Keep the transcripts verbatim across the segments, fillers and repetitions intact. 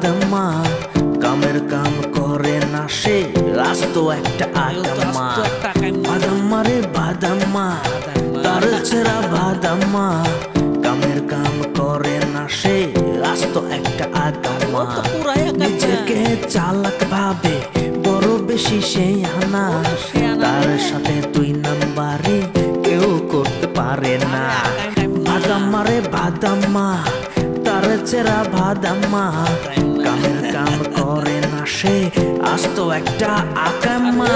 বাদাম্মা কামের কাম করে না সে রাস্তো একটা আগাম্মা বাদাম্মা রে বাদাম্মা তার ছেড়া বাদাম্মা কামের কাম করে না সে রাস্তো একটা আগাম্মা নিজেকে চালাক ভাবে বড় বেশি সেই হানা তার সাথে দুই নাম্বারে কেউ করতে পারে না বাদাম্মা রে বাদাম্মা তার ছেড়া বাদাম্মা কামের কাম করে না সে আস্ত একটা আকাম্মা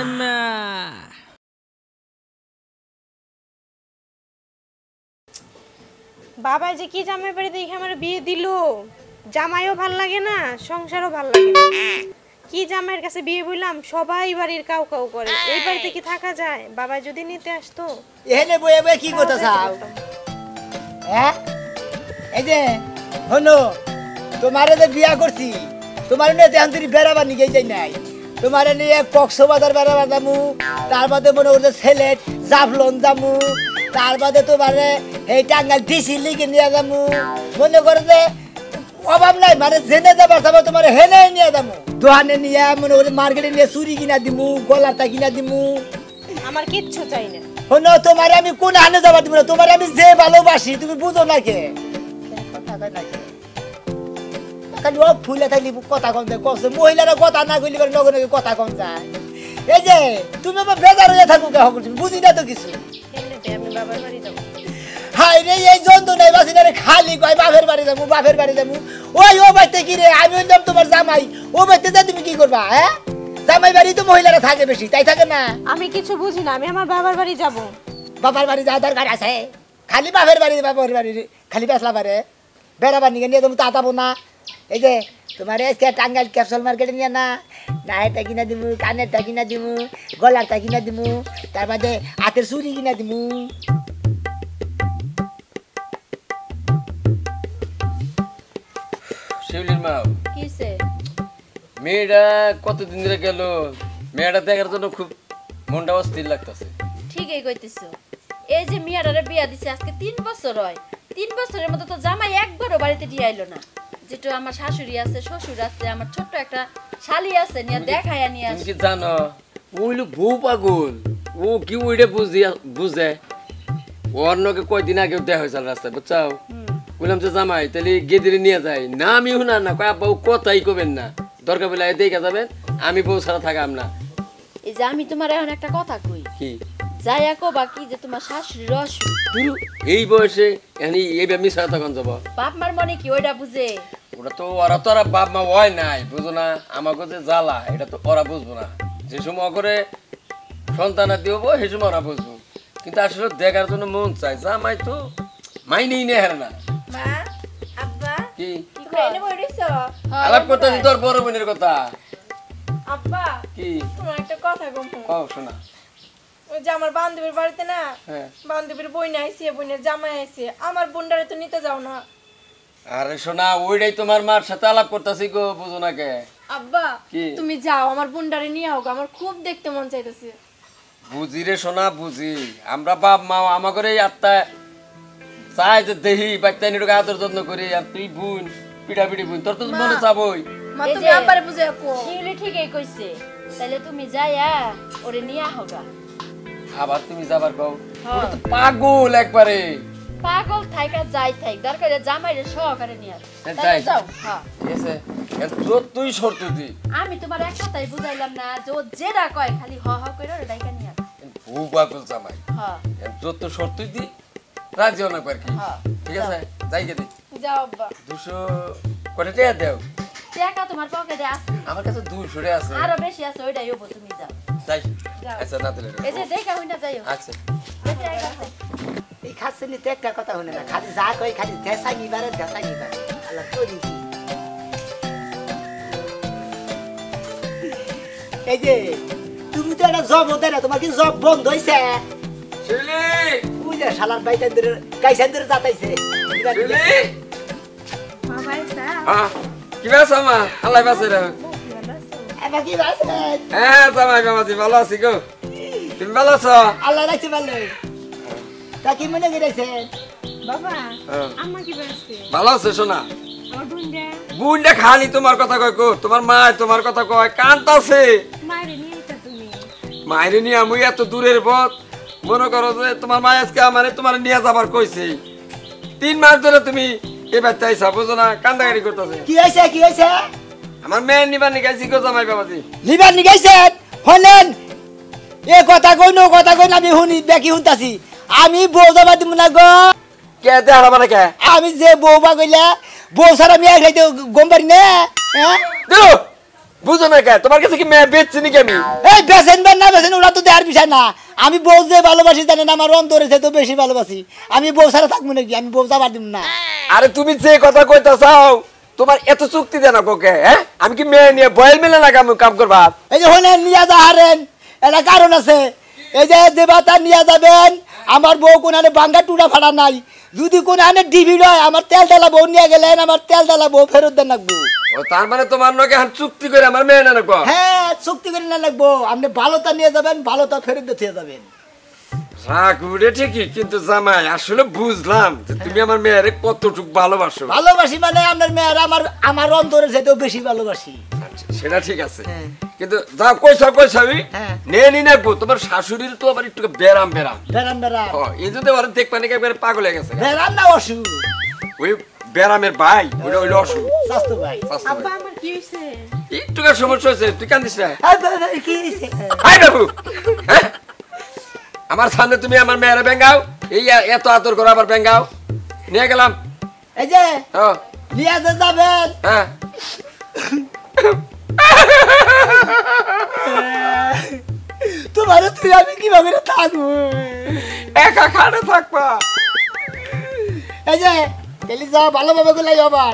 বাবা যে কি জামাই বাড়ি দেখে আমার বিয়ে দিল জামাইও ভাল লাগে না সংসারও ভাল লাগে না কি জামাইয়ের কাছে বিয়ে বললাম সবাই বাড়ির কাউ কাউ করে এই বাড়িতে কি থাকা যায় বাবা যদি নিতে আসতো এখানে বয়ে বয়ে কি করতে চাও হ্যাঁ এই যে হনো তোমারে যে বিয়া করছি তোমার নিয়ে এখন তুমি বেড়াবার নিয়ে যাই নাই তোমারে নিয়ে কক্সবাজার বেড়াবার যামু তার বাদে মনে করছে সিলেট জাফলন যামু তার বাদে তোমারে এই টাঙ্গাইল ডিসি লিখে নিয়ে যামু মনে করে যে অভাব নাই মানে জেনে যাবার যাবো তোমার হেনে নিয়ে যাবো দোকানে নিয়ে মনে করে মার্কেটে নিয়ে চুরি কিনা দিমু গলাটা কিনা দিমু আমার কিচ্ছু চাই না হনো তোমারে আমি কোন হানে যাবার দিব না তোমারে আমি যে ভালোবাসি তুমি বুঝো না কে কথা কয় না কে খালি ও ফুলে থাকলি কথা কম যায় কষ্ট মহিলারা কথা না কইলি পারে নগর নগর কথা কম যায় এই যে তুমি আমার বেজার হয়ে থাকো কে হবো তুমি বুঝি না তো কিছু আমি বাবার বাড়ি যাবো হাই রে এই জন্তু নাই বাসি না রে খালি কয় বাপের বাড়ি যাবো বাপের বাড়ি যাবো ওই ও বাইতে কি রে আমি হইলাম তোমার জামাই ও বাইতে যা তুমি কি করবা হ্যাঁ জামাই বাড়ি তো মহিলারা থাকে বেশি তাই থাকে না আমি কিছু বুঝি না আমি আমার বাবার বাড়ি যাব বাবার বাড়ি যা দরকার আছে খালি বাপের বাড়ি বাপের বাড়ি খালি বেসলা পারে বেড়াবার নিয়ে নিয়ে তুমি তাতাবো না এই যে তোমার আজকে টাঙ্গাইল ক্যাপসুল মার্কেটে নিয়ে না নায়েরটা কিনা দিমু কানেরটা কিনা দিমু গলারটা কিনা দিমু তার বাদে হাতের চুরি কিনা দিমু শিউলির মা কিসে মেয়েটা কতদিন ধরে গেল মেয়েটা দেখার জন্য খুব মনটা অস্থির লাগতেছে ঠিকই কইতেছো এই যে মিয়াটারে বিয়া দিছে আজকে তিন বছর হয় তিন বছরের মতো তো জামাই একবারও বাড়িতে দিয়ে আইলো না যেটা আমার শাশুড়ি আছে শ্বশুর আছে আমার ছোট্ট একটা শালি আছে নিয়ে দেখায়া নিয়ে তুমি আসে কি জানো ও হইলো বউ পাগল ও কি ওইটা বুঝি বুঝে অন্যকে কয়দিন আগে দেখা হয়েছিল রাস্তায় বুঝছাও বললাম যে জামাই তাহলে গেদিরে নিয়ে যাই না আমি শুনা না কয় আব্বা কথাই কবেন না দরকার বলে দেখা যাবেন আমি বউ ছাড়া থাকাম না এই যে আমি তোমার এখন একটা কথা কই কি যাইয়া কো বাকি যে তোমার শাশুড়ির অসুখ এই বয়সে এনি এই আমি ছাড়া তখন যাবো বাপ মার মনে কি ওইটা বুঝে ওটা তো ওরা তো ওরা বাপ মা হয় নাই বুঝো না আমাকে যে জ্বালা এটা তো ওরা বুঝবো না যে সময় করে সন্তান দিব সেই সময় ওরা বুঝবো কিন্তু আসলে দেখার জন্য মন চাই জামাই তো মাইনেই নেই হারে না মা আব্বা কি কি এনে বইছো আলাপ করতেছি তোর বড় বোনের কথা আব্বা কি তোমার একটা কথা কম ও শোনা ওই যে আমার বান্ধবীর বাড়িতে না হ্যাঁ বান্ধবীর বইনা আইছে বইনের জামাই আইছে আমার বোনটারে তো নিতে যাও না আরে শোনা ওইটাই তোমার মার সাথে আলাপ করতেছি গো বুঝো না কে আব্বা কি? তুমি যাও আমার বোনটারে নিয়ে হোক আমার খুব দেখতে মন চাইতেছে বুঝি রে শোনা বুঝি আমরা বাপ মা আমাকে এই আত্মা চাই যে দেহি বাচ্চা নিয়ে আদর যত্ন করি আর তুই বোন পিঠা পিঠি বোন তোর তো মনে চাবই মা এই তুমি যে- আব্বারে বুঝে আপু শিউলি ঠিকই কইছে তাহলে তুমি যাইয়া ওরে নিয়া হোগা আবার তুমি যাবার কও হ্যাঁ। ওটা তো পাগল একবারে পাগল থাইকা যাই থাইক দরকার জামাইরে সহকারে নিয়ে আস হ্যাঁ, তাইলে যাই। যাও হ্যাঁ ঠিক আছে তোর তুই শর্ত দি আমি তোমার এক কথাই বুঝাইলাম না যে ও যেটা কয় খালি হ হ করে ওরে ডাইকা নিয়ে আস বউ পাগল জামাই হ্যাঁ তোর তো শর্ত দি রাজি অনেক আর কি হ্যাঁ। ঠিক আছে যাই গে দি যাও আব্বা দুশো কটা টাকা দেও টাকা তোমার পকেটে আছে আমার কাছে দুশো রে আছে আরো বেশি আছে ওইটাই হবো তুমি যাও যাই যাও। আচ্ছা না দিলে এই যে দেখা হই না যাইও আচ্ছা বেশি আইগা আছে। এই খাচ্ছে নিতে একটা কথা শুনে না খালি যা কই খালি দেশা নিবারে দেশা নিবারে আল্লাহ করি কি এই যে তুমি তো একটা জব হতে না তোমার কি জব বন্ধ হইছে শিউলি ওই যে শালার বাইতেন ধরে গাইছেন ধরে যাতাইছে শিউলি বাবা আইছা হ্যাঁ কি বাস আমা আল্লাহ বাসে রে এবার কি বাসে হ্যাঁ জামাই বাবাজি ভালো আছি গো তুমি ভালো আছো আল্লাহ রাখছে ভালো তা কি মনে করেছেন বাবা হ্যাঁ। আম্মা কি বলছে ভালো আছে শোনা আমার বুনডা বুনটা খালি তোমার কথা কয় কো তোমার মা তোমার কথা কয় কান্তাছে মাইরে নিয়ে আইতা তুমি মাইরে নিয়ে আমি এত দূরের পথ মনে করো যে তোমার মা আজকে আমারে তোমার নিয়ে যাবার কইছে তিন মাস ধরে তুমি এবার চাইছা বুঝো না কান্দাকারি করতেছে কি হয়েছে কি হয়েছে আমার মেয়ের নিবার নিকাইছি গো জামাই বাবাজি লিবার নিগাইছেন হলেন এ কথা কই নো কথা কই না আমি শুনি দেখি শুনতাছি আমি বউ যাবা দিব না গো কে দেখালা মানে কে আমি যে বউ বা কইলা বউ সারা মেয়ে খাইতে গম পারি না হ্যাঁ দিলো বুঝো না কে তোমার কাছে কি মেয়ে বেচছি নাকি আমি এই বেছেন বা না বেছেন ওরা তো দেওয়ার বিষয় না আমি বউ যে ভালোবাসি জানেন আমার অন্তরে তো বেশি ভালোবাসি আমি বউ সারা থাকবো নাকি আমি বউ যাবার দিব না আরে তুমি যে কথা কইতা চাও তোমার এত চুক্তি দেন কোকে হ্যাঁ আমি কি মেয়ে নিয়ে বয়েল মেলে না কাম কাম করবা এই যে হলেন নিয়ে যা হারেন এটা কারণ আছে এই যে দেবাতা নিয়ে যাবেন আমার বউ কোনানে বাঙ্গা টুটা ফাড়া নাই যদি কোনানে ডিবি লয় আমার তেল তেলা বউ নিয়ে গেলেন আমার তেল তেলা বউ ফেরত দেন লাগবো ও তার মানে তোমার নকে হান চুক্তি করে আমার মেয়ে না রাখবো হ্যাঁ চুক্তি করে না লাগবো আপনি ভালোটা নিয়ে যাবেন ভালোটা ফেরত দিয়ে যাবেন রাগ উড়ে ঠিকই কিন্তু জামাই আসলে বুঝলাম যে তুমি আমার মেয়েরে কতটুক ভালোবাসো ভালোবাসি মানে আপনার মেয়ের আমার আমার অন্তরে যেতেও বেশি ভালোবাসি সেটা ঠিক আছে হ্যাঁ। কিন্তু যা কইছা কইছাবি হ্যাঁ। নিয়ে নি নাকবো তোমার শাশুড়ির তো আবার একটু বেরাম বেরাম বেড়ান বেড়ান ও এই যদি ওরা দেখবা নাকি একবারে পাগল হয়ে গেছে বেড়ান না অসুখ ওই বেরামের ভাই ওইটা হইলো অসুখ স্বাস্থ্য ভাই স্বাস্থ্য আব্বা ভাই। আমার কি হইছে একটু সমস্যা হয়েছে তুই কান্দিস না এই বাবা, কি হয়েছে? হাই বাবু হ্যাঁ? আমার সামনে তুমি আমার মেয়েরে বেঙ্গাও এই এত আদর করে আবার বেঙ্গাও নিয়ে গেলাম এই যে ও নিয়ে যে যাবেন হ্যাঁ তোমার তুই আমি কিভাবে থাকবো একা খানে থাকবা এই যে গেলি যাও ভালোভাবে গুলাই আবার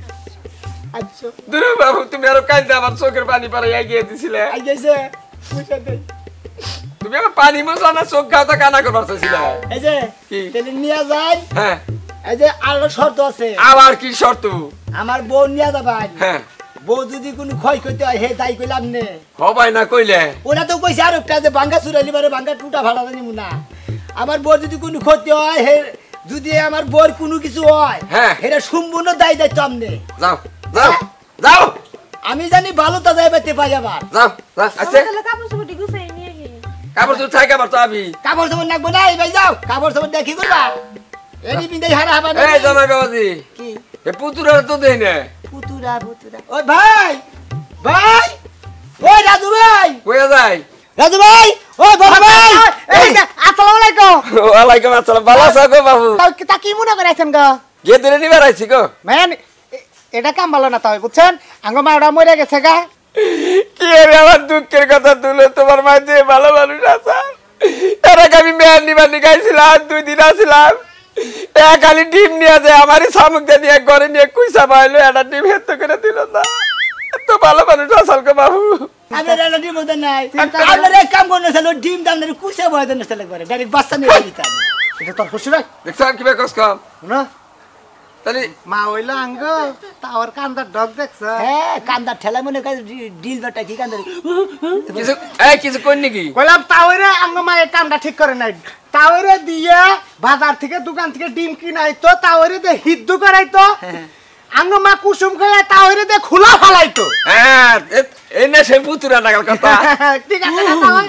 আচ্ছা দুরু বাবু তুমি আরো কান্দে আমার চোখের পানি পারে এগিয়ে দিছিলে আই গেছে বুঝা দেই তুমি আমার পানি মজা না চোখ গাওতা কানা করবার চাইছিলে এই যে কি? তেলে নিয়ে যাই হ্যাঁ এই যে আরো শর্ত আছে আবার কি শর্ত আমার বউ নিয়ে যাবেন হ্যাঁ বউ যদি কোনো ক্ষয় করতে হয় হে তাই কইলাম নে হবাই না কইলে ওরা তো কইছে আর একটা যে বাঙ্গা চুরালি বারে বাঙ্গা টুটা ভাড়া জানি না আমার বউর যদি কোনো ক্ষতি হয় হে যদি আমার বউর কোনো কিছু হয় হ্যাঁ। এটা সম্পূর্ণ দায় দায়িত্ব আমনে যাও যাও যাও আমি জানি ভালো তা যাই পাইতে পাই আবার যাও যাও আছে আমার তাহলে কাপড় চোপড় গুছাই নিয়ে গিয়ে কাপড় তো থাকে আবার তো আমি কাপড় সাপড় নাকবো না এই ভাই যাও কাপড় সাপড় দেখি করবা এনি বিন্দাই হারা হাবা এই জামাই বাবাজি কি এ পুতুরা তো দেই না পুতুরা পুতুরা ওই ভাই ভাই ওই রাজু ভাই কইয়া যাই রাজু ভাই ওই বড় ভাই এই আসসালামু আলাইকুম ওয়ালাইকুম আসসালাম ভালো আছো গো বাবু তাও কি তা কি মনে করে আছেন গো গে দিনে নিবার আইছি গো ম্যান এটা কাম ভালো না তাই বুঝছেন আঙ্গ মাটা মরে গেছে গা কি রে আমার দুঃখের কথা তুলে তোমার মা যে ভালো মানুষ আছে তার আগে আমি মেয়ের নিবার নিগাইছিলাম দুই দিন আসছিলাম এ খালি ডিম নিয়ে যায় আমারই শামুক দিয়ে নিয়ে ঘরে নিয়ে কুইসা পাইলো একটা ডিম হেত্ত করে দিল না এত ভালো মানুষ আসল গো বাবু আমি রেলাটি মধ্যে নাই আপনার এক কাম করতে ছিল ডিম দাম না কুসে বয় দেন চলে করে ডাইরেক্ট বাচ্চা নিয়ে দিতাম এটা তোর খুশি রে দেখছেন কি বেকস কম না তাহলে মা হইলো আঙ্গ তাওর কান্দার ডগ দেখছ হ্যাঁ কান্দার ঠেলা মনে করে ডিল বাটা কি কান্দার কিছু এই কিছু কই নাকি কইলাম তাওরে আঙ্গ মা এই কামটা ঠিক করে নাই তাওরে দিয়ে বাজার থেকে দোকান থেকে ডিম কিনাইতো তাওরে দিয়ে হিদ্দু করাইতো আঙ্গ মা কুসুম খাইয়া তাওরে দিয়ে খোলা ফালাইতো হ্যাঁ এ- এই না সে পুতুরা নাগাল কথা ঠিক আছে না তাও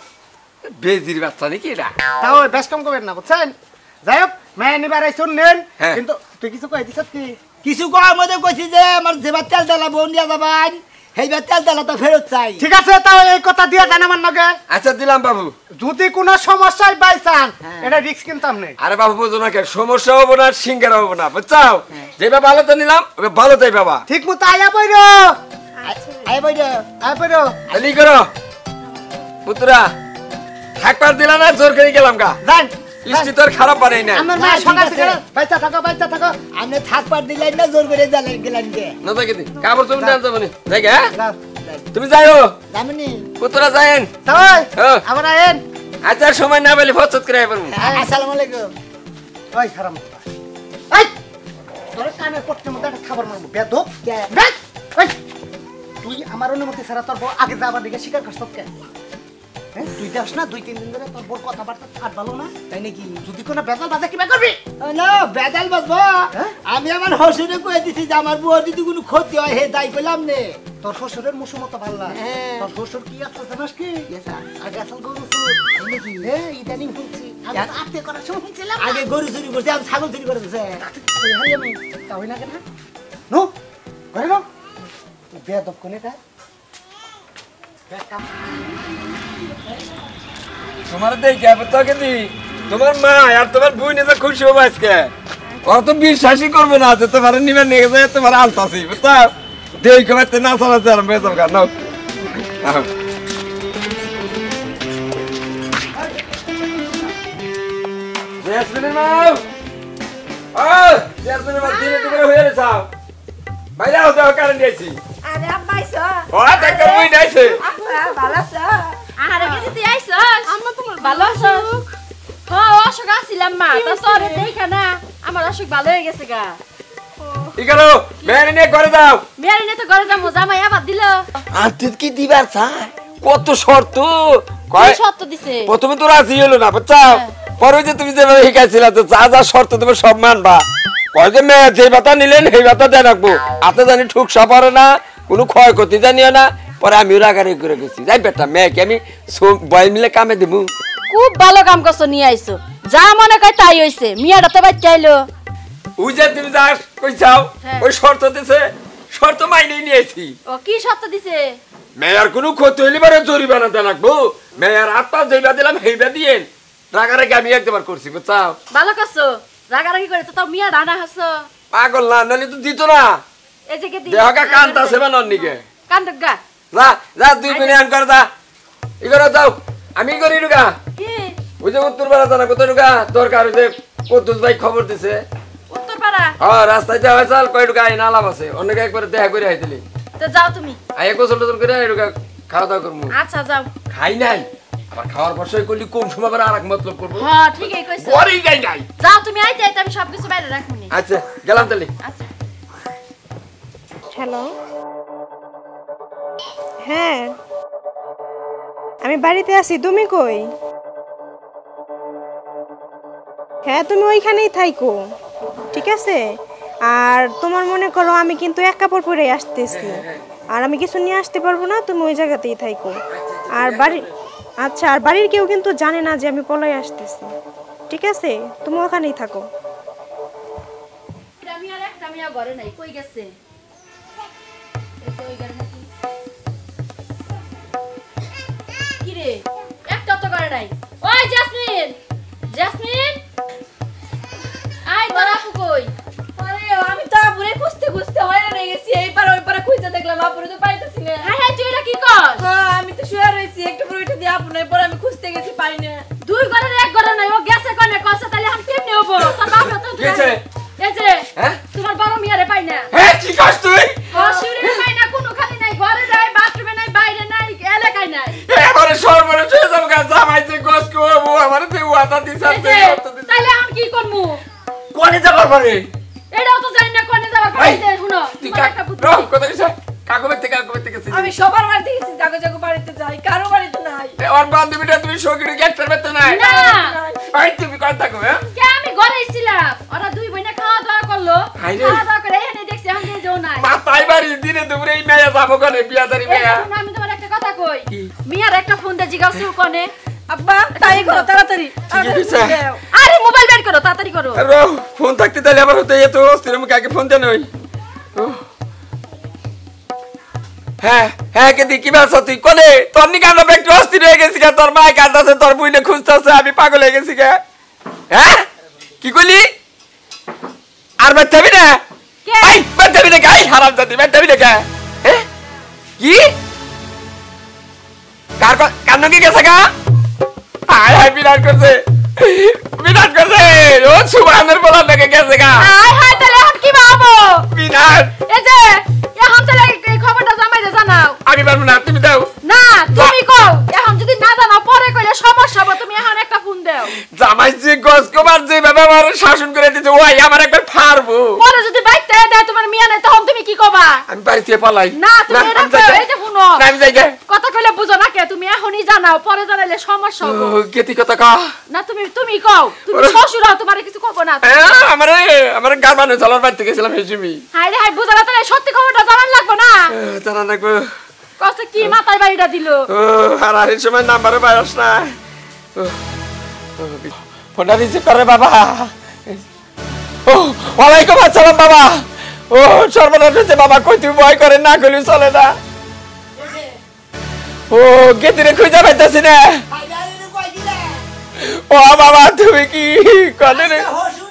বেজির বাচ্চা নাকি এটা তাও বেশ কম করবেন না বুঝছেন যাই হোক মায়া নিবার আইসুন নেন হ্যাঁ। কিন্তু তুই কিছু কই দিছ কি কিছু করার মধ্যে কইছি যে আমার যেবার তেল তেলা বোন নিয়ে যাবান সেইবার তেল তেলা তো ফেরত চাই ঠিক আছে তাও এই কথা দিয়া জানা আমার নগে আচ্ছা দিলাম বাবু যদি কোনো সমস্যায় বাইসান এটা রিস্ক কিনতাম নেই আরে বাবু বুঝো না কে সমস্যা হবো না সিঙ্গারা হবো না বুঝছাও যেভাবে ভালো তো নিলাম ওকে ভালো তাই বাবা ঠিক মতো আয়া বইরো আই বই আয়া বইরো তাহলে করো পুতুরা থাকবার দিলা না জোর করে গেলাম গা যান ইষ্টি তোর খারাপ বানাই না আমার মা না, ঠিক সকাল আছে। থেকে বাইচা থাকো বাইচা থাকো আপনি থাকবার দিলেন না জোর করে জ্বালেন গেলেন কে না দেখে দি কাপড় তুমি ডান যাবো নি দেখে হ্যাঁ যাও। তুমি যাইও জামিনি পুতুরা যাইন তাই হ্যাঁ। আবার আয়েন আচ্ছা সময় না পেলে ফচত করে আইবার আসসালামু আলাইকুম ওই খারাপ এই তোর কানে পড়তে মধ্যে একটা খাবার মারবো বেদব কে? দেখ ওই তুই আমার অনুমতি ছাড়া তোর বউ আগে যাবার দিকে স্বীকার করছ কে হ্যাঁ তুই যাস না দুই তিন দিন ধরে তোর বোর কথাবার্তা আর ভালো না তাই নাকি যদি কোনো বেজাল বাজে কিবা করবি না বেজাল বাজবো আমি আমার হসুরে কয়ে দিছি যে আমার বুয়ার যদি কোনো ক্ষতি হয় হে দায়ী পেলাম নে তোর শ্বশুরের মুসু মতো ভালো না হ্যাঁ। তোর শ্বশুর কি আছে জানাস কি Yes, sir. আগে আসল গরু চুর নাকি হ্যাঁ ইদানিং শুনছি আমি Yeah. আত্মীয় করার সময় শুনছিলাম আগে গরু চুরি করছে আমি ছাগল চুরি করে দিছে কই হাই আমি তাই না কেন নো করে নো তুই বেয়াদব কোনে তা তোমার দেখে তোকে দি তোমার মা আর তোমার বোন এসে খুশি হবে আজকে ওরা তো বিশ্বাসই করবে না যে তোমার নিবে নিয়ে যায় তোমার আলতাছি বুঝছো দেখে বাড়তে না চালাচ্ছে আর বেজাল গান নাও জেসমিনের মা ও জেসমিনের মা দিনে দুপুরে হয়ে গেছে বাইরে আও দাও কারেন্ট দিয়েছি আরে আম্মা আইছো ও দেখো মুই যাইছে আম্মা ভালো আছো আরে কি তুই আইছস আম্মা তোমার ভালো আছো হ্যাঁ অসুখ আসছিলাম মা তো তোরে দেখা না আমার অসুখ ভালো হয়ে গেছে গা কি করো মেরে নিয়ে ঘরে যাও মেরে নিয়ে তো ঘরে যাবো জামাই আবার দিল আন্টিত কি দিবার চাই কত শর্ত কি কয় সত্য দিছে প্রথমে তো রাজি হলো না বুঝছাও পরে যে তুমি যেভাবে শিখাইছিলা তো যা যা শর্ত দেবে সব মানবা কয় যে মেয়ে যে বাতা নিলেন সেই বাতা দিয়ে রাখবো হাতে জানি ঠুকসা পড়ে না কোনো ক্ষয়ক্ষতি জানিও না পরে আমিও রাগারি করে গেছি যাই বেটা মেয়েকে আমি বই মিলে কামে দেবো খুব ভালো কাম করছো নিয়ে আইছো যা মনে কয় তাই হইছে মিয়াটা তো বাচ্চা আইলো ওই যে তুমি যা কইছাও হ্যাঁ। ওই শর্ত দিছে শর্ত মাইনেই নিয়েছি ও কি সত্য দিছে মেয়ার কোনো ক্ষতি হইলে পরে জরিমানা দেন রাখবো মেয়ার আত্মা যেইবা দিলাম সেইবা দিয়ে রাগারাগি আমি একবার করছি বুঝছাও ভালো করছো রাগারাগি করে তো তাও মিয়া ডানা হাসো পাগল না নাহলে তো দিত না এই যে কে দি দেহকা কান্তা সেবা নন্নিকে কান্দক গা যা যা তুই বিনে আন কর যা ইগরা যাও আমি করি ঢুকা কি ওই যে উত্তর পাড়া জানা কত ঢুকা দরকার হইছে কদ্দুস ভাই খবর দিছে উত্তর পাড়া হ্যাঁ রাস্তায় যাওয়া চাল কয় ঢুকা আইন আলাপ আছে অনেকে একবার দেখা করে আইতিলি তো যাও তুমি আই গোসল টোসল করে ঢুকা খাওয়া দাওয়া করবো আচ্ছা যাও খাই নাই আবার খাওয়ার বসে করলি কোন সময় আবার আরেক মতলব করবো হ্যাঁ ঠিকই কইছো পরেই যাই নাই যাও তুমি আইতে আইতে আমি সবকিছু বাইরে রাখমুনি আচ্ছা গেলাম তাহলে আচ্ছা হ্যালো হ্যাঁ আমি বাড়িতে আছি তুমি কই হ্যাঁ তুমি ওইখানেই থাইকো ঠিক আছে আর তোমার মনে করো আমি কিন্তু এক কাপড় পরে আসতেছি আর আমি কিছু নিয়ে আসতে পারবো না তুমি ওই জায়গাতেই থাইকো আর বাড়ি আচ্ছা আর বাড়ির কেউ কিন্তু জানে না যে আমি পলাই আসতেছি ঠিক আছে তুমি ওখানেই থাকো আমি আর একটা মিয়া ঘরে নাই কই গেছে এই তো ওই ঘরে নাকি কি রে একটা তো ঘরে নাই ওই জেসমিন জেসমিন আই তোর আপু কই আরে আমি তো আপুরে খুঁজতে খুঁজতে হয়রান হয়ে গেছি এইবার ওই পারে খুঁজতে দেখলাম আপুরে তো পাইতেছি না হাই হাই তুই এটা কি কর হ্যাঁ আমি তো শুয়ে রয়েছি একটু পরে উঠে দিয়ে আপু নাই পরে আমি খুঁজতে গেছি পাই না দুই ঘরের এক ঘরে নাই ও গেছে কোনে কসে তাহলে আমি কেমনে হবো তোর বাপ তো গেছে? এই যে হ্যাঁ? তোমার বড় মিয়ারে পাই না হ্যাঁ কি কাজ তুই অসুরে পাই না কোনো খালি নাই ঘরে নাই বাথরুমে নাই বাইরে নাই এলাকায় নাই এবারে সর্বরে চলে যাবো গা জামাইতে গোস করবো আমার তে ওয়াদা দিছ এই যে, তাহলে আমি কি করবো কোনে যাবার পারে এটাও তো জানি না কোনে যাবার এই, পাইছে শুনো তুই তোমার একটা কাক বুদ্ধি রো কথা কইছ কাকু বেতে কাকু বেতে গেছিস আমি সবার বাড়িতে গেছি জাগো জাগো বাড়িতে যাই কারো বাড়িতে নাই ওর বান্ধবীটা তুমি সগিরে গেটটার বেতে নাই না ভাই তুমি কথা থাকো হ্যাঁ কে আমি ঘরে ছিলাম ওরা দুই বোনে খাওয়া দাওয়া করলো হাই রে। খাওয়া দাওয়া করে এখানে দেখছি আমি যেও নাই মা তাই বাড়ি দিনে দুপুরে এই মেয়ে যাবো কোনে বিয়াদারি এই মেয়ে শুনো, আমি তোমার একটা কথা কই কি? মিয়ার একটা ফোন দে জিগাওছি কোনে আব্বা তাই করো তাড়াতাড়ি ঠিক আছে। আরে মোবাইল বের করো তাড়াতাড়ি করো রো ফোন থাকতে তাহলে আবার হতে এত অস্থির আমি কাকে ফোন দেন ওই ও। হ্যাঁ হ্যাঁ কে দেখি বাসা তুই কোনে তোর নি কান্না একটু অস্থির হয়ে গেছি কে তোর মায় কান্দাছে তোর বুইনে খুঁজতেছে আমি পাগল হয়ে গেছি কে হ্যাঁ কি কইলি আর বাচ্চাবি না কে? আই বাচ্চাবি না গাই হারাম জাতি বাচ্চাবি না কে হ্যাঁ কি কার কান্ন কি গেছে গা আয় আয় বিরাট করছে বিরাট করছে ও সুবহানের বলার লেগে গেছে গা হাই হাই তাহলে এখন কি ভাবো বিরাট এই যে এখন তাহলে এই খবরটা জামাই দে জানাও আমি পারবো না তুমি দাও না তুমি কও এখন যদি না জানাও পরে কইলে সমস্যা হবে তুমি এখন একটা ফোন দাও জামাই যে গস কুমার যে বাবা আমার শাসন করে দিতে ওই আমার একবার ফারবো পরে যদি বাইতে দেয় তোমার মিয়া নাই তখন তুমি কি কবা আমি বাড়ি থেকে পালাই না তুমি এটা আমি কও যাই- এই যে শুনো না আমি যাই গে কথা কইলে বুঝো না কে তুমি এখনই জানাও পরে জানাইলে সমস্যা হবে কেতি কথা কা না তুমি তুমি কও তুমি শ্বশুর হও তোমারে কিছু কব না আমারে আমারে গারবানে চালার বাইতে গেছিলাম হেসুমি হাই রে হাই বুঝলা তাহলে সত্যি খবরটা জানান লাগবে না জানা লাগবে কষ্ট কি মাথায় বাড়িটা দিল ও আর আর এই সময় নাম্বারে বাইরস না ফোনটা রিসিভ করে বাবা ও ওয়ালাইকুম আসসালাম বাবা ও সর্বনাশ হয়েছে বাবা কই তুমি ভয় করে না কইলি চলে না ও গেতিরে খুঁজে পাইতাছি না ও বাবা তুমি কি কনে রে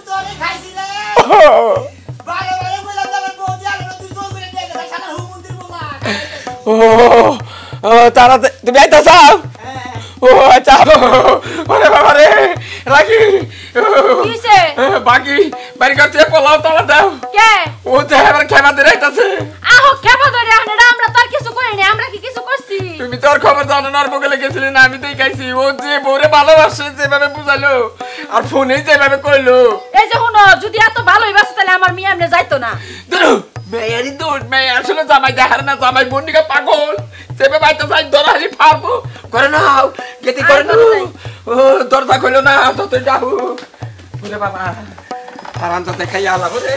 ও তারা তুমি আইতাছ ও আচ্ছা ওরে বাবা রে রাখি কিসে বাকি বাড়ি কাছে পোলাও তালা দাও কে ও যে এবার খেবা ধরে আইতাছে আহো খেবা ধরে আনড়া আমরা তার কিছু কইনি আমরা কি কিছু করছি তুমি তোর খবর জানো না আর বগলে গেছিলি না আমি দেখাইছি ও যে বউরে ভালোবাসে যেভাবে বুঝালো আর ফোনে যেভাবে কইলো এই যে হুনো যদি এত ভালোই বাসে তাহলে আমার মিয়া এমনে যাইতো না ধরো মেয়ারি দৌড় মেয়ে আসলে জামাই দেখার না জামাই বন্ডিকা পাগল সেবে বাইতে যাই ধরালি পারবো করে নাও গেতি করে নাও ও দরজা খুলো না তো তুই যাও বলে বাবা আরাম তো দেখাই আলা বলে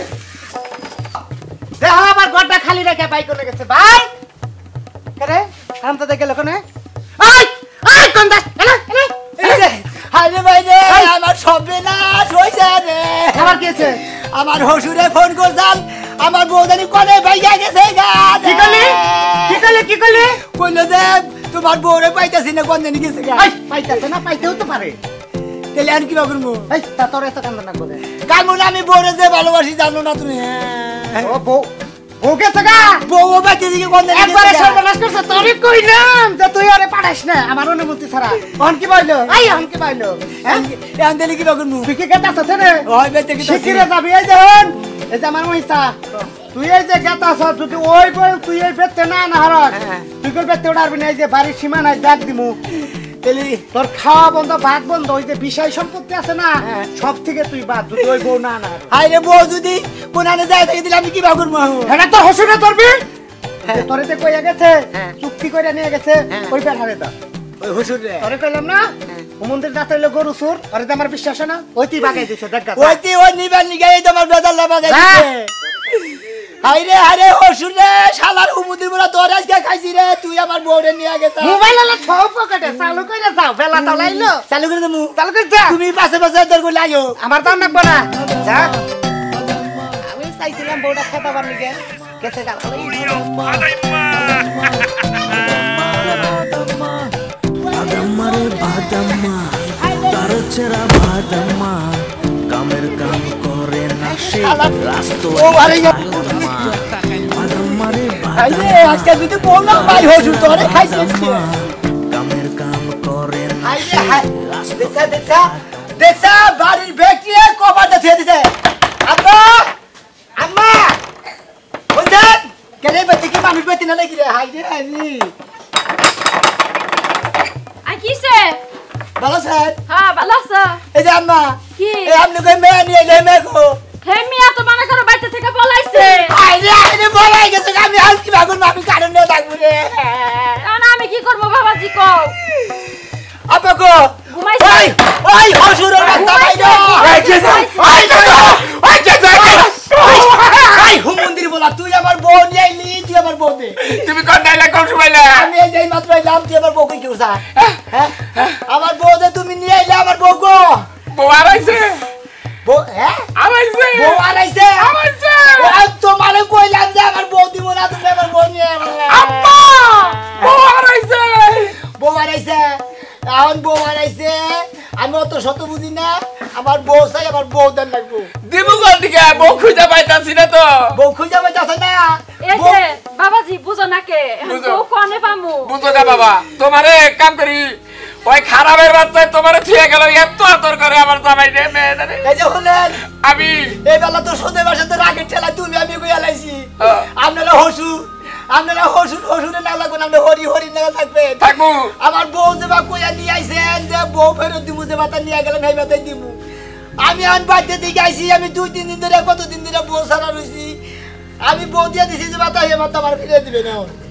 দেখো আবার গড্ডা খালি রেখে বাই করে গেছে ভাই করে আরাম তো দেখে লোকনে আই আই কোন দাস এলা এলা এই যে হাইরে বাইরে আমার সবে না হইছে রে আবার কি আছে আমার হসুরে ফোন করছাল আমার বউদানি কোনে ভাইয়া গেছে গা কি করলি কি করলি কি করলি কইলো যে তোমার বউরে পাইতাছি না কোন জানি গেছে গা আই পাইতাছে না পাইতেও তো পারে তাহলে আর কি করবো এই তা তোর এত কান্দ না করে কামু না আমি বউরে যে ভালোবাসি জানো না তুমি ও বউ বউ গেছে গা বউ পাইতেছি কি কোন জানি একবারে সর্বনাশ করছে তোরে কইলাম যে তুই আরে পাঠাস না আমার অনুমতি ছাড়া অন কি বইলো আই অন কি বইলো এখন তাহলে কি করবো তুই কি গেতাছ রে ওই বেতে কি শিখিরে যাবি এই দেখুন এই যে আমার মহিষা তুই এই যে গেতাছ যদি ওই বই তুই এই পেতে না না হারস তুই কই পেতে উড়ারবি না এই যে বাড়ির সীমানায় ডাক দিমু তাহলে তোর খাওয়া বন্ধ ভাত বন্ধ ওই যে বিষয় সম্পত্তি আছে না সব থেকে তুই বাদ যদি ওই বউ না না হাইরে বউ যদি কোনানে যায় থেকে দিলে আমি কি বা করবো এটা তোর হসুরে ধরবি তোরে যে কইয়া গেছে চুক্তি করে নিয়ে গেছে ওই বেড়ারে দাও ওই হসুর রে তোরে কইলাম না ও মন্দির যাতে হইলো গরু সুর আরে তো আমার বিশ্বাস হয় না ওই তুই বাগাই দিছে দেখ গা ওইতে ওই নিবার নিগাই তোমার বেদাল লাভা যাইছে হাইরে হাইরে হসুর রে শালার হুমুদির বলা তোর আজকে খাইছি রে তুই আমার বউরে নিয়ে গেছ মোবাইল আলা ছৌ পকেটে চালু কইরা যাও বেলা তলাইলো চালু করে দেবো চালু করে যা তুমি পাশে পাশে তোর গুলো আইও আমার দাম লাগবে না যা আমি চাইছিলাম বউটা খেতাবার লিগে গেছে গা বাদাম্মারে বাদাম্মা তার ছেড়া বাদাম্মা কামের কাম করে না সে রাস্তো বাদাম্মারে হাইরে আজকে যদি বউ না পাই হসুর তোরে খাইছি কামের কাম করে না হাইরে সে হাই দেখছা দেখছা দেখছা বাড়ির ব্যক্তি কভারটা ছেড়ে দিছে আব্বা আম্মা বুঝছেন কেনে বাচ্চা কি মানুষ বেতি না লাগি রে হাইরে হাইরে আই কিসে ভালো স্যার হ্যাঁ ভালো আছো এই যে আম্মা কি এই আপনি কই মেয়ে নিয়ে এলে মেয়ে গো হে মিয়া তো মনে করো বাইরে থেকে পলাইছে হাইরে হাইরে বলাই গেছে আমি আজ কি ভাগুন আমি কারণ নিয়ে থাকবো রে এখন আমি কি করব বাবাজি কও আপা গো ঘুমাইছে ওই ওই হসুরের বাচ্চা বাইরে এই কে যা এই কে যা এই কে যা এই হুমন্দির বলা তুই আমার বউ নিয়ে আইলি তুই আমার বউ দে তুমি কোন ডাইলা কোন শুবাইলা আমি এই যে মাত্র এলাম তুই আমার বউকে কেউ যা হ্যাঁ আমার বউ দে তুমি নিয়ে আইলে আমার বউ গো বউ আইছে বউ হ্যাঁ আইছে বউ আইছে আইছে ওই তোমারে কইলাম যে আমার বউ দিব না তুমি আমার বউ নিয়ে আম্মা বউ আইছে বউ আইছে এখন বউ আইছে আমি অত শত বুঝি না আমার বউ চাই আমার বউ দেন লাগবো দিমু কোন দিকে বউ খুঁজে পাইতাছি না তো বউ খুঁজে পাইতাছে না এই যে বাবাজি বুঝো না কে তো কোনে পামু বুঝো না বাবা তোমারে কাম করি ওই খারাপের বাচ্চা তোমারে থিয়ে গেল এত আদর করে আমার জামাই রে মেয়ে রে এই যে হলেন আমি এই বেলা তো সোদে বাসে তো রাগের ঠেলা তুমি আমি কইয়া লাইছি হ্যাঁ। আপনারা হসু আপনারা হসুর হসুরে না লাগবেন আপনি হরি হরি না থাকবেন থাকবো আমার বউ যে বা কইয়া নিয়ে আইছেন যে বউ ফেরত দিমু যে বাতা নিয়ে গেলেন এই বাতাই দিমু আমি আন বাড়িতে দিকে আইছি আমি দুই তিন দিন ধরে কতদিন ধরে বউ সারা রইছি আমি বউ দিয়ে দিছি যে বাতা হে বাতা আমার ফিরে দিবে না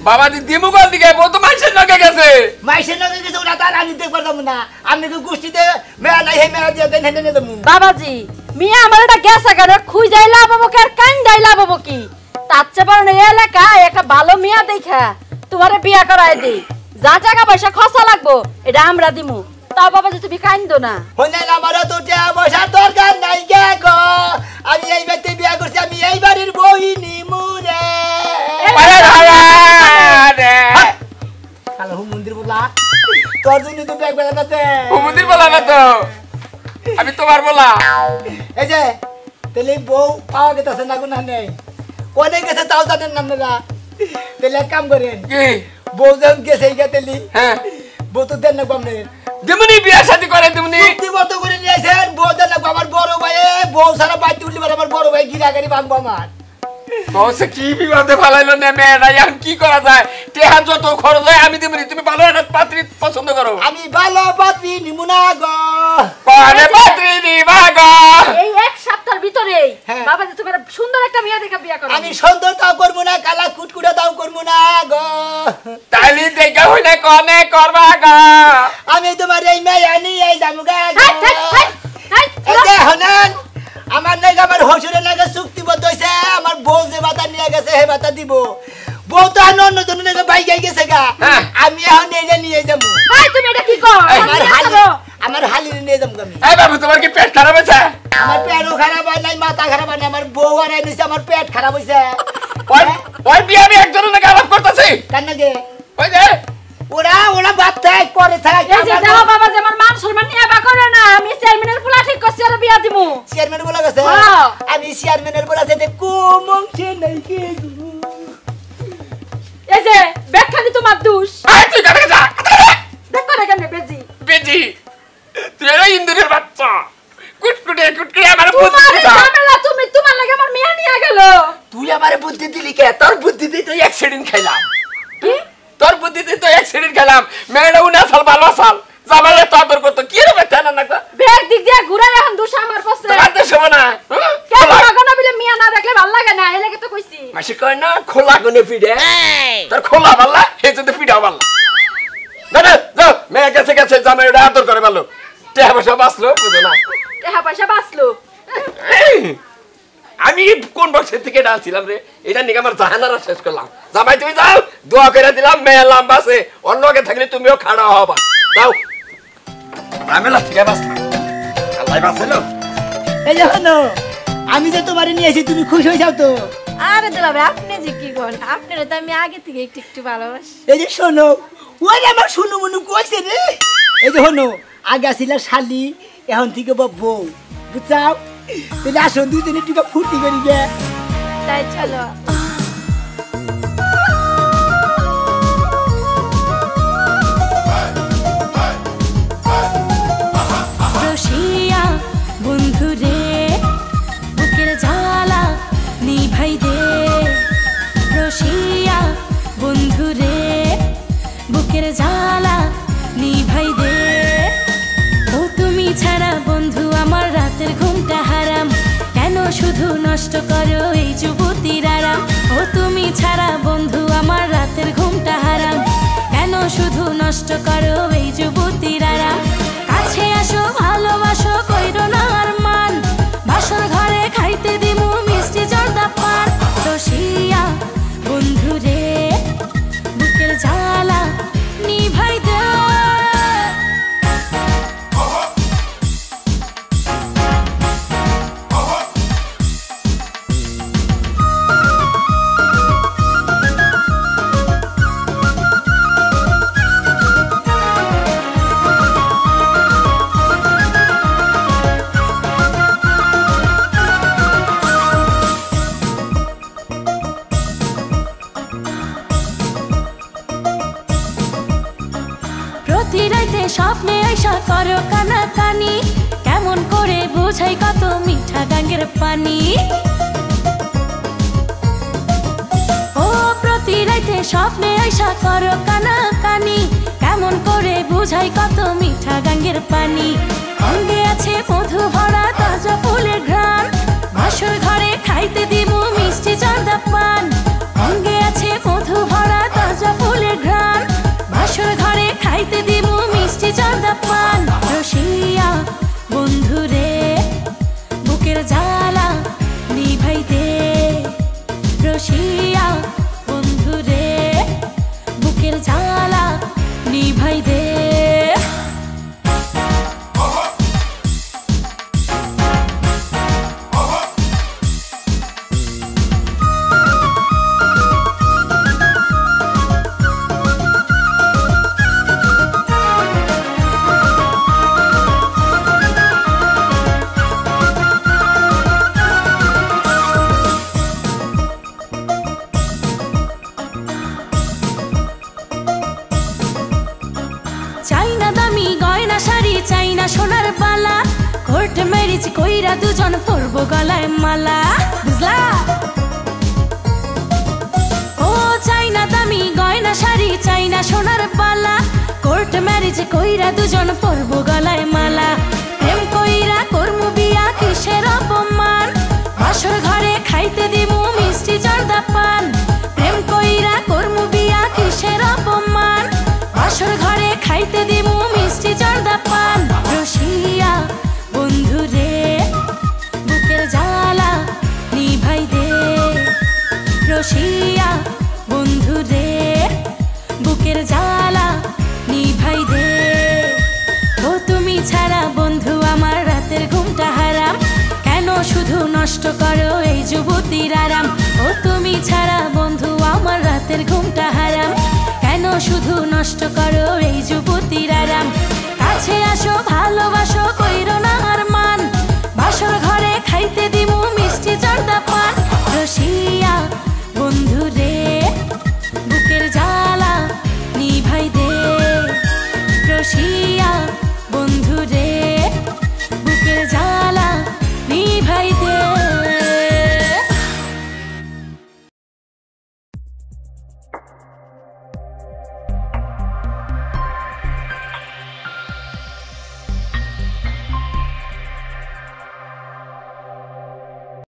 বাবাজি দিমু কোন দিকে বউ তো মাইসের লগে গেছে মাইসের লগে গেছে ওটা তার আমি দেখবার যাবো না আমি কি গোষ্ঠীতে মেয়া নাই হে মেয়া দিয়ে দেন হেনে দেবো বাবাজি মিয়া আমার এটা গ্যাস আগারে খুই যাই লাভ কি আর কান দাই লাভ কি তার চেয়ে বড় এই এলাকা একটা ভালো মিয়া দেখা তোমারে বিয়া করাই দেই যা টাকা পয়সা খরচা লাগবো এটা আমরা দিমু তা বাবাজি তুমি কাইন্দো না হইলেন আমার তো টাকা পয়সার দরকার নাই গে গো আমি এই বাড়িতে বিয়া করছি আমি এই বাড়ির বই নিমু রে আরে রে কালো মন্দির বলা তোর জন্য তো ব্যাগ বেলা আছে ও মন্দির বলা না তো আমি তোমার বলা এই যে তেলে বউ পাওয়া গেছে না গুনা নেই কোনে গেছে তাও জানেন না আপনারা তেলে এক কাম করেন কি বউ যখন গেছে এই তেলি হ্যাঁ বউ তো দেন না কমনে দিমুনি বিয়া শাদি করে দিমুনি চুক্তি মতো করে নিয়ে আসেন বউ দেন না আমার বড় ভাই বউ সারা বাইতে উঠলি আমার বড় ভাই গিরাগাড়ি ভাঙবো আমার বসে কি বিবাদে ফালাইলো না মেয়েরা এখন কি করা যায় টেহা যত খরচ হয় আমি দিমুনি তুমি ভালো একটা পাত্রী পছন্দ করো আমি ভালো পাত্রী নিমুনা গো পারে পাত্রী নিবা গো এই এক সপ্তাহের ভিতরেই হ্যাঁ। বাবাজি তুমি একটা সুন্দর একটা মিয়া দেখা বিয়া করো আমি সুন্দর তাও করবো না কালা কুটকুটা তাও করবো না গো তাইলি দেখা হইলে কনে করবা গো আমি তোমার এই মেয়ে নিয়ে যাবো গা হাই হাই হাই হাই এই যে হনেন আমার নাকি আমার হসুরের নাকি চুক্তিবদ্ধ হয়েছে আমার বউ যে বাতা নিয়ে গেছে হে বাতা দিব বউ তো আর অন্য জন নাকি বাইক গেছে গা হ্যাঁ। আমি এখন এইটা নিয়ে যাবো হাই তুমি এটা কি কর আমার হালি আমার হালি নিয়ে যাবো আমি এই বাবু তোমার কি পেট খারাপ হয়েছে আমার পেটও খারাপ হয় নাই মাথা খারাপ হয় নাই আমার বউ আর নিছে আমার পেট খারাপ হয়েছে ওই ওই বিয়ে আমি একজনের নাকি আলাপ করতেছি কার নাকি ওই যে ওরা ওরা বাদ থাক পরে থাক এই যে দেখো বাবাজি আমার মান সম্মান নিয়ে বা করে না আমি চেয়ারম্যানের পোলা ঠিক করছি আর বিয়া দিমু চেয়ারম্যান বলা গেছে হ্যাঁ। আমি চেয়ারম্যানের বলা যেতে কোমংছে নাই কে এই যে ব্যাখ্যানি তোমার দোষ আই তুই কাটে যা দেখো না কেমনে বেজি বেজি তুই এর ইন্দুরের বাচ্চা কুটকুটে কুটকুটে আমার তোমার বুদ্ধি এই দা ঝামেলা তুমি তোমার লাগে আমার মিয়া নিয়ে গেল তুই আমারে বুদ্ধি দিলি কে তোর বুদ্ধি দিয়ে তুই অ্যাক্সিডেন্ট খাইলাম কি তোর বুদ্ধি দিয়ে তুই অ্যাক্সিডেন্ট খেলাম মেয়েটা উনা সাল ভালো সাল জামালে তো আদর করতো কি রে বেটা না না ব্যাগ দিক দিয়ে ঘুরাই এখন দোষ আমার পাশে তোমার তো শোভা না কেন লাগানো বলে মিয়া না দেখলে ভালো লাগে না এই লাগে তো কইছি মাসি কয় না খোলা কোনে ফিডে তোর খোলা ভাল্লা এই যদি ফিডাও ভাল্লা দাদা যাও মেয়ে গেছে গেছে জামাইটা আদর করে ভালো টেহা পয়সা বাঁচলো বুঝো না টাকা পয়সা বাঁচলো আমি কোন বক্সের থেকে ডালছিলাম রে এটা নিয়ে আমার জাহানারা শেষ করলাম জামাই তুমি যাও দোয়া করে দিলাম মেয়ে লম্বা আছে অন্যকে থাকলে তুমিও খাড়া হবা যাও ঝামেলা থেকে বাঁচলাম আল্লাহ বাঁচালো এই যে হনো আমি যে তোমারে নিয়ে এসেছি তুমি খুশি হয়ে যাও তো আরে দুলাভাই আপনি যে কি করেন আপনারা তো আমি আগে থেকে একটু একটু ভালোবাসি এই যে শোনো ওই আমার শুনু মনু কইছে রে এই যে হনো আগে ছিল শালি এখন থেকে বউ বুঝছাও তাহলে আসুন দুজনে একটু ফুর্তি করি গে তাই চলো রসিয়া বন্ধু রে বুকের জ্বালা নিভাই দে রসিয়া বন্ধু রে বুকের জ্বালা নিভাই দে ও তুমি ছাড়া বন্ধু আমার রাতের ঘুমটা হারাম কেন শুধু নষ্ট করো এই যুবতীর আরাম ও তুমি ছাড়া বন্ধু আমার রাতের ঘুমটা হারাম কেন শুধু নষ্ট করো এই যুবতীর আরাম কাছে আসো ভালোবাসো কইরো না আর মান বাসর ঘরে খাইতে দিমু মিষ্টি জর্দা পান রসিয়া বন্ধু রে বুকের জ্বালা নিভাই দে প্রতি রাইতে স্বপ্নে আইসা করো কানা কানি কেমন করে বুঝাই কত মিঠা গাঙ্গের পানি ও প্রতি রাইতে স্বপ্নে আইসা করো কানা কানি কেমন করে বুঝাই কত মিঠা গাঙ্গের পানি অঙ্গে আছে মধু ভরা তাজা ফুলের ঘ্রাণ বাসর ঘরে খাইতে দিমু মিষ্টি জর্দা পান অঙ্গে আছে মধু ভরা তাজা না সোনার বালা কোর্ট ম্যারেজ কইরা দুজন পরবো গলায় মালা বুঝলা ও চাই না দামি গয়না শাড়ি চাই না সোনার বালা কোর্ট ম্যারেজ কইরা দুজন পরবো গলায় মালা প্রেম কইরা করমু বিয়া কিসের অপমান বাসর ঘরে খাইতে দিমু মিষ্টি জর্দা পান প্রেম কইরা করমু বিয়া কিসের অপমান বাসর ঘরে খাইতে দিমু মিষ্টি জর্দা পান রসিয়া বন্ধু রে বুকের জ্বালা নিভাই দে রসিয়া বন্ধু রে বুকের জ্বালা নিভাই দে ও তুমি ছাড়া বন্ধু আমার রাতের ঘুমটা হারাম কেন শুধু নষ্ট করো এই যুবতীর আরাম ও তুমি ছাড়া বন্ধু আমার রাতের ঘুমটা হারাম